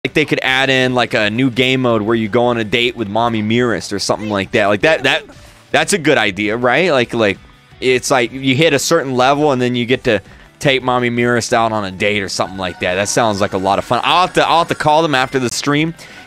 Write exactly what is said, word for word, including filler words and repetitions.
like they could add in like a new game mode where you go on a date with Mommy Mearest or something like that. Like that that that's a good idea, right? Like like it's like you hit a certain level and then you get to take Mommy Mearest out on a date or something like that. That sounds like a lot of fun. I'll have to I'll have to call them after the stream